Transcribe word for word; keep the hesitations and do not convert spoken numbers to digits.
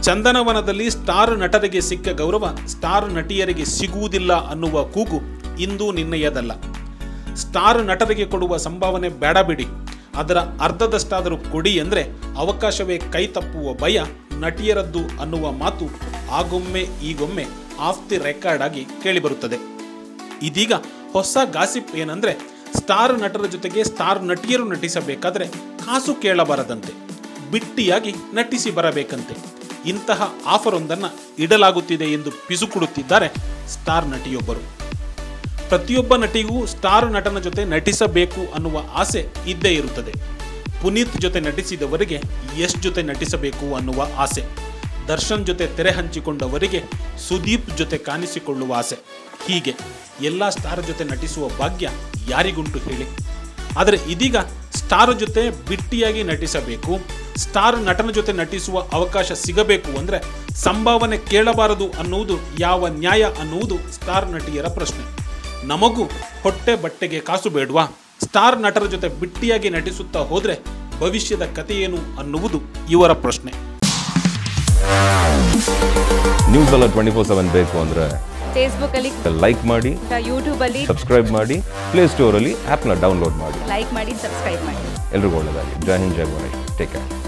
ಚಂದನವನದಲ್ಲಿ star ನಟರಿಗೆ ಸಿಕ್ಕ ಗೌರವ star ನಟಿಯರಿಗೆ ಸಿಗುವುದಿಲ್ಲ ಅನ್ನುವ ಕೂಗು ಇಂದು ನಿನ್ನೆಯದಲ್ಲ. ಸ್ಟಾರ್ ನಟರಿಗೆ ಕೊಡುವ ಸಂಭಾವನೆ ಬೇಡ ಬಿಡಿ, ಅದರ ಅರ್ಧದಷ್ಟಾದರೂ ಕೊಡಿ ಅಂದರೆ ಅವಕಾಶವೇ ಕೈ ತಪ್ಪುವ ಭಯ ನಟಿಯರದ್ದು ಅನ್ನುವ ಮಾತು ಆಗೊಮ್ಮೆ ಈಗೊಮ್ಮೆ ಆಫ್ ದಿ ರೆಕಾರ್ಡ್ ಆಗಿ ಕೇಳಿಬರುತ್ತದೆ. ಇದೀಗ ಹೊಸ ಗಾಸಿಪ್ ಏನಂದ್ರೆ, ಸ್ಟಾರ್ ನಟರ ಜೊತೆಗೆ ಸ್ಟಾರ್ ನಟಿಯರು ನಟಿಸಬೇಕಾದ್ರೆ ಕಾಸು ಕೇಳಬಾರದಂತೆ, ಬಿಟ್ಟಿಯಾಗಿ ನಟಿಸಿ ಬರಬೇಕಂತೆ. ಇಂತಹ ಆಫರ್ ಒಂದನ್ನು ಇಡಲಾಗುತ್ತಿದೆ ಎಂದು ಪಿಸುಕುಡುತ್ತಿದ್ದಾರೆ ಸ್ಟಾರ್ ನಟಿಯೊಬ್ಬರು. ಪ್ರತಿಯೊಬ್ಬ ನಟಿಗೂ ಸ್ಟಾರ್ ನಟನ ಜೊತೆ ನಟಿಸಬೇಕು ಅನ್ನುವ ಆಸೆ ಇದ್ದೇ ಇರುತ್ತದೆ. ಪುನೀತ್ ಜೊತೆ ನಟಿಸಿದವರಿಗೆ ಯಶ್ ಜೊತೆ ನಟಿಸಬೇಕು ಅನ್ನುವ ಆಸೆ, ದರ್ಶನ್ ಜೊತೆ ತೆರೆ ಹಂಚಿಕೊಂಡವರಿಗೆ ಸುದೀಪ್ ಜೊತೆ ಕಾಣಿಸಿಕೊಳ್ಳುವ ಆಸೆ. ಹೀಗೆ ಎಲ್ಲ ಸ್ಟಾರ್ ಜೊತೆ ನಟಿಸುವ ಭಾಗ್ಯ ಯಾರಿಗುಂಟು ಹೇಳಿ? ಆದರೆ ಇದೀಗ ಸ್ಟಾರ್ ಜೊತೆ ಬಿಟ್ಟಿಯಾಗಿ ನಟಿಸಬೇಕು, ಸ್ಟಾರ್ ನಟನ ಜೊತೆ ನಟಿಸುವ ಅವಕಾಶ ಸಿಗಬೇಕು ಅಂದರೆ ಸಂಭಾವನೆ ಕೇಳಬಾರದು ಅನ್ನುವುದು ಯಾವ ನ್ಯಾಯ ಅನ್ನುವುದು ಸ್ಟಾರ್ ನಟಿಯರ ಪ್ರಶ್ನೆ. ನಮಗೂ ಹೊಟ್ಟೆ ಬಟ್ಟೆಗೆ ಕಾಸು ಬೇಡವಾ? ಸ್ಟಾರ್ ನಟರ ಜೊತೆ ಬಿಟ್ಟಿಯಾಗಿ ನಟಿಸುತ್ತಾ ಹೋದರೆ ಭವಿಷ್ಯದ ಕಥೆಯೇನು ಅನ್ನುವುದು ಇವರ ಪ್ರಶ್ನೆ. ನ್ಯೂಸ್ ಅಲ್ಲ ಟ್ವೆಂಟಿ ಫೋರ್ ಸೆವೆನ್ ಬೇಕು ಅಂದರೆ ಫೇಸ್ಬುಕ್ ಅಲ್ಲಿ ಲೈಕ್ ಮಾಡಿ, ಯೂಟ್ಯೂಬ್ ಅಲ್ಲಿ ಸಬ್ಸ್ಕ್ರೈಬ್ ಮಾಡಿ, ಪ್ಲೇ ಸ್ಟೋರ್ ಅಲ್ಲಿ ಆ್ಯಪ್ನ ಡೌನ್ಲೋಡ್ ಮಾಡಿ. ಲೈಕ್ ಮಾಡಿ, ಸಬ್ಸ್ಕ್ರೈಬ್ ಮಾಡಿ. ಎಲ್ರಿಗೂ ಒಳ್ಳೆಯದಾಗಲಿ. ಜೈ ಹಿಂದ್, ಜೈ ಭಾರತ್. Take care.